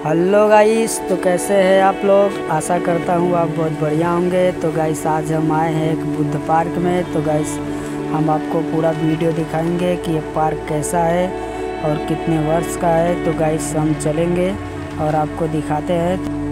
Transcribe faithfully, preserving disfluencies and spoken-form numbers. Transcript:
Hello guys, तो कैसे हैं आप लोग। आशा करता हूँ आप बहुत बढ़िया होंगे। तो गाइस आज हम आए हैं एक बुद्ध पार्क में। तो गाइस हम आपको पूरा वीडियो दिखाएंगे कि ये पार्क कैसा है और कितने वर्ष का है। तो गाइस हम चलेंगे और आपको दिखाते हैं।